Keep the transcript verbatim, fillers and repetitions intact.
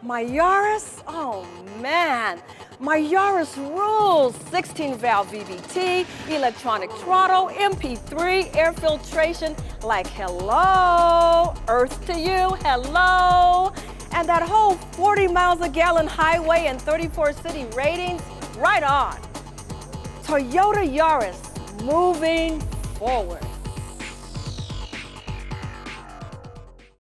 My Yaris? Oh man, my Yaris rules. sixteen valve V V T, electronic throttle, M P three, air filtration, like hello, earth to you, hello. And that whole forty miles a gallon highway and thirty-four city ratings, right on. Toyota Yaris, moving forward.